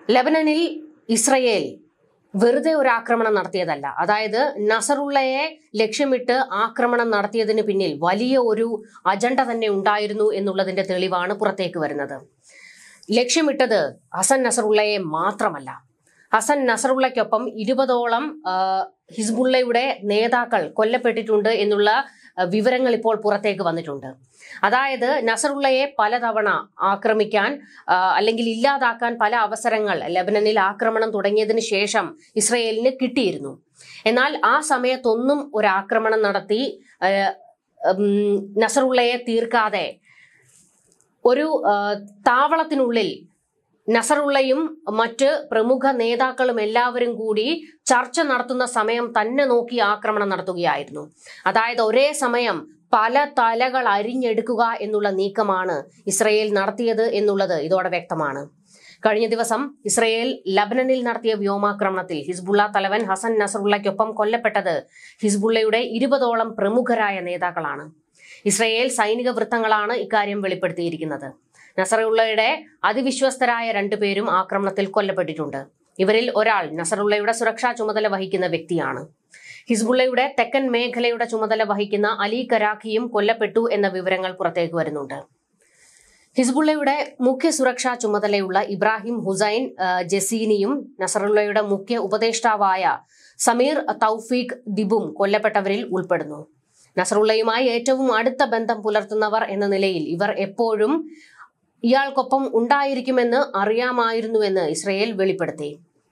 ലെബനനിൽ Israel വെറുതെ ഒരു ആക്രമണം നടത്തിയതല്ല. അതായത് നസറുള്ളയെ ലക്ഷ്യമിട്ട് ആക്രമണം നടത്തിയതിന് പിന്നിൽ വലിയ ഒരു അജണ്ട തന്നെ ഉണ്ടായിരുന്നു എന്നുള്ളതിന്റെ തെളിവാണ് പുറത്തേക്ക് വരുന്നത്. ലക്ഷ്യമിട്ടത് ഹസൻ നസറുള്ളയെ മാത്രമല്ല, ഹസൻ നസറുള്ളയ്ക്കൊപ്പം 20ഓളം ഹിസ്ബുള്ളയുടെ നേതാക്കൾ കൊല്ലപ്പെട്ടിട്ടുണ്ട് എന്നുള്ള വിവരങ്ങൾ ഇപ്പോൾ പുറത്തേക്ക് വന്നിട്ടുണ്ട്. അതായത് നസറുള്ളയെ പലതവണ ആക്രമിക്കാൻ അല്ലെങ്കിൽ ഇല്ലാതാക്കാൻ പല അവസരങ്ങൾ ലെബനനിൽ ആക്രമണം തുടങ്ങിയതിന് ശേഷം ഇസ്രയേലിന് കിട്ടിയിരുന്നു. എന്നാൽ ആ സമയത്തൊന്നും ഒരു ആക്രമണം നടത്തി നസറുള്ളയെ തീർക്കാതെ ഒരു താവളത്തിനുള്ളിൽ നസറുള്ളയും മറ്റ് പ്രമുഖ നേതാക്കളും എല്ലാവരും കൂടി ചർച്ച നടത്തുന്ന സമയം തന്നെ നോക്കി ആക്രമണം നടത്തുകയായിരുന്നു. അതായത് ഒരേ സമയം പല തലകൾ അരിഞ്ഞെടുക്കുക എന്നുള്ള നീക്കമാണ് ഇസ്രയേൽ നടത്തിയത് എന്നുള്ളത് ഇതോടെ വ്യക്തമാണ്. കഴിഞ്ഞ ദിവസം ഇസ്രയേൽ ലബനനിൽ നടത്തിയ വ്യോമാക്രമണത്തിൽ ഹിസ്ബുള്ള തലവൻ ഹസൻ നസറുള്ളയ്ക്കൊപ്പം കൊല്ലപ്പെട്ടത് ഹിസ്ബുള്ളയുടെ 20ഓളം പ്രമുഖരായ നേതാക്കളാണ്. ഇസ്രയേൽ സൈനിക വൃത്തങ്ങളാണ് ഇക്കാര്യം വെളിപ്പെടുത്തിയിരിക്കുന്നത്. നസറുള്ളയുടെ അതിവിശ്വസ്തരായ 2 പേരും ആക്രമണത്തിൽ കൊല്ലപ്പെട്ടിട്ടുണ്ട്. ഇവരിൽ ഒരാൾ നസറുള്ളയുടെ സുരക്ഷാ ചുമതല വഹിക്കുന്ന വ്യക്തിയാണ്. ഹിസ്ബുള്ളയുടെ തെക്കൻ മേഖലയുടെ ചുമതല വഹിക്കുന്ന അലി കരാഖിയും കൊല്ലപ്പെട്ടു എന്ന വിവരങ്ങൾ പുറത്തേക്ക് വരുന്നുണ്ട്. ഹിസ്ബുള്ളയുടെ മുഖ്യ സുരക്ഷാ ചുമതലയുള്ള ഇബ്രാഹിം ഹുസൈൻ ജസീനിയും നസറുള്ളയുടെ മുഖ്യ ഉപദേഷ്ടാവായ സമീർ തൗഫീഖ് ദിബും കൊല്ലപ്പെട്ടവരിൽ ഉൾപ്പെടുന്നു. നസറുള്ളയുമായി ഏറ്റവും അടുത്ത ബന്ധം പുലർത്തുന്നവർ എന്ന നിലയിൽ ഇവർ എപ്പോഴും ഇയാൾക്കൊപ്പം ഉണ്ടായിരിക്കുമെന്ന് അറിയാമായിരുന്നുവെന്ന് ഇസ്രയേൽ വെളിപ്പെടുത്തി.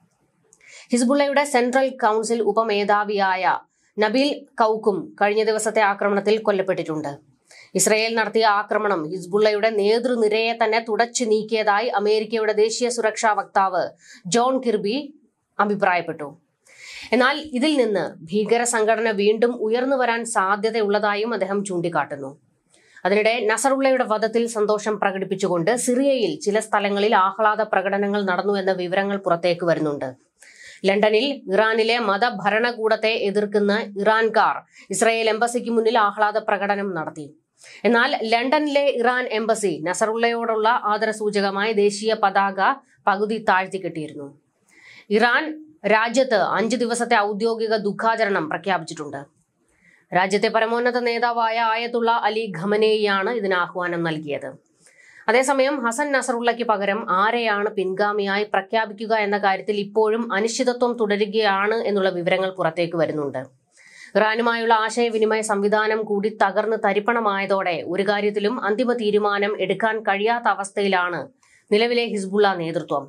ഹിസ്ബുള്ളയുടെ സെൻട്രൽ കൗൺസിൽ ഉപമേധാവിയായ നബീൽ കൗക്കും കഴിഞ്ഞ ദിവസത്തെ ആക്രമണത്തിൽ കൊല്ലപ്പെട്ടിട്ടുണ്ട്. ഇസ്രയേൽ നടത്തിയ ആക്രമണം ഹിസ്ബുള്ളയുടെ നേതൃനിരയെ തന്നെ തുടച്ചു നീക്കിയതായി അമേരിക്കയുടെ ദേശീയ സുരക്ഷാ വക്താവ് ജോൺ കിർബി അഭിപ്രായപ്പെട്ടു. എന്നാൽ ഇതിൽ നിന്ന് ഭീകര സംഘടന വീണ്ടും ഉയർന്നു വരാൻ സാധ്യതയുള്ളതായും അദ്ദേഹം ചൂണ്ടിക്കാട്ടുന്നു. അതിനിടെ നസറുള്ളയുടെ വധത്തിൽ സന്തോഷം പ്രകടിപ്പിച്ചുകൊണ്ട് സിറിയയിൽ ചില സ്ഥലങ്ങളിൽ ആഹ്ലാദ പ്രകടനങ്ങൾ നടന്നു എന്ന വിവരങ്ങൾ പുറത്തേക്ക് വരുന്നുണ്ട്. ലണ്ടനിൽ ഇറാനിലെ മതഭരണകൂടത്തെ എതിർക്കുന്ന ഇറാൻകാർ ഇസ്രായേൽ എംബസിക്ക് മുന്നിൽ ആഹ്ലാദ പ്രകടനം നടത്തി. എന്നാൽ ലണ്ടനിലെ ഇറാൻ എംബസി നസറുള്ളയോടുള്ള ആദരസൂചകമായി ദേശീയ പതാക പകുതി താഴ്ത്തിക്കെട്ടിയിരുന്നു. ഇറാൻ രാജ്യത്ത് 5 ദിവസത്തെ ഔദ്യോഗിക ദുഃഖാചരണം പ്രഖ്യാപിച്ചിട്ടുണ്ട്. രാജ്യത്തെ പരമോന്നത നേതാവായ ആയത്തുള്ള അലി ഖമനേയിയാണ് ഇതിന് ആഹ്വാനം നൽകിയത്. അതേസമയം ഹസൻ നസറുള്ളയ്ക്ക് പകരം ആരെയാണ് പിൻഗാമിയായി പ്രഖ്യാപിക്കുക എന്ന കാര്യത്തിൽ ഇപ്പോഴും അനിശ്ചിതത്വം തുടരുകയാണ് എന്നുള്ള വിവരങ്ങൾ പുറത്തേക്ക് വരുന്നുണ്ട്. ഇറാനുമായുള്ള ആശയവിനിമയ സംവിധാനം കൂടി തകർന്ന് തരിപ്പണമായതോടെ ഒരു കാര്യത്തിലും അന്തിമ തീരുമാനം എടുക്കാൻ കഴിയാത്ത അവസ്ഥയിലാണ് നിലവിലെ ഹിസ്ബുള്ള നേതൃത്വം.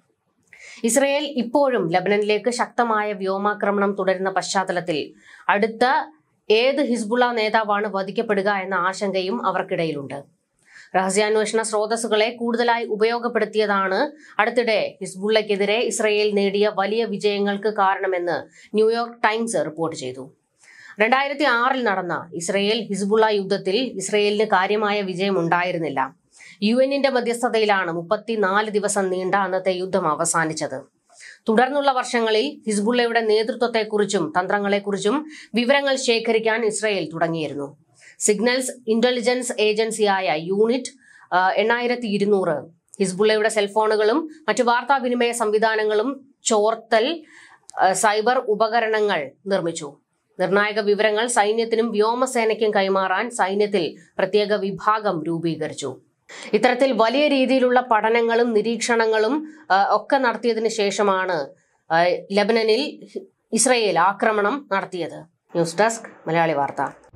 ഇസ്രയേൽ ഇപ്പോഴും ലബനനിലേക്ക് ശക്തമായ വ്യോമാക്രമണം തുടരുന്ന പശ്ചാത്തലത്തിൽ അടുത്ത ഏത് ഹിസ്ബുള്ള നേതാവാണ് വധിക്കപ്പെടുക എന്ന ആശങ്കയും അവർക്കിടയിലുണ്ട്. രഹസ്യാന്വേഷണ സ്രോതസ്സുകളെ കൂടുതലായി ഉപയോഗപ്പെടുത്തിയതാണ് അടുത്തിടെ ഹിസ്ബുള്ളയ്ക്കെതിരെ ഇസ്രയേൽ നേടിയ വലിയ വിജയങ്ങൾക്ക് കാരണമെന്ന് ന്യൂയോർക്ക് ടൈംസ് റിപ്പോർട്ട് ചെയ്തു. 2006 നടന്ന ഇസ്രയേൽ ഹിസ്ബുള്ള യുദ്ധത്തിൽ ഇസ്രയേലിന് കാര്യമായ വിജയം ഉണ്ടായിരുന്നില്ല. UN-ന്റെ മധ്യസ്ഥതയിലാണ് 34 ദിവസം നീണ്ട അന്നത്തെ യുദ്ധം അവസാനിച്ചത്. തുടർന്നുള്ള വർഷങ്ങളിൽ ഹിസ്ബുള്ളയുടെ നേതൃത്വത്തെക്കുറിച്ചും തന്ത്രങ്ങളെക്കുറിച്ചും വിവരങ്ങൾ ശേഖരിക്കാൻ ഇസ്രയേൽ തുടങ്ങിയിരുന്നു. സിഗ്നൽസ് ഇന്റലിജൻസ് ഏജൻസിയായ യൂണിറ്റ് 8200 ഹിസ്ബുള്ളയുടെ സെൽഫോണുകളും മറ്റു വാർത്താവിനിമയ സംവിധാനങ്ങളും ചോർത്തൽ സൈബർ ഉപകരണങ്ങൾ നിർമ്മിച്ചു. നിർണായക വിവരങ്ങൾ സൈന്യത്തിനും വ്യോമസേനയ്ക്കും കൈമാറാൻ സൈന്യത്തിൽ പ്രത്യേക വിഭാഗം രൂപീകരിച്ചു. ഇത്തരത്തിൽ വലിയ രീതിയിലുള്ള പഠനങ്ങളും നിരീക്ഷണങ്ങളും ഒക്കെ നടത്തിയതിനു ശേഷമാണ് ലെബനനിൽ ഇസ്രയേൽ ആക്രമണം നടത്തിയത്. ന്യൂസ് ഡെസ്ക് മലയാളി വാർത്ത.